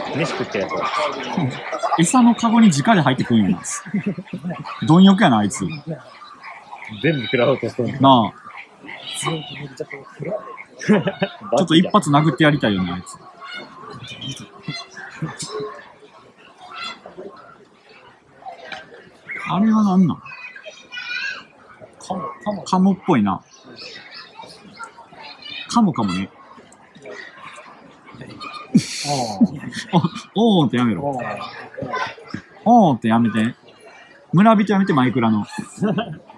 飯食ってるやつ。 餌のカゴに直で入ってくるんやな。貪欲やな、あいつ。 全部食らおうとしてる。 なあ。ちょっと一発殴ってやりたいよね、あいつ。あれはなんなん？カモっぽいな。カモかもね。おーってやめろ。おーってやめて。村人やめて、マイクラの。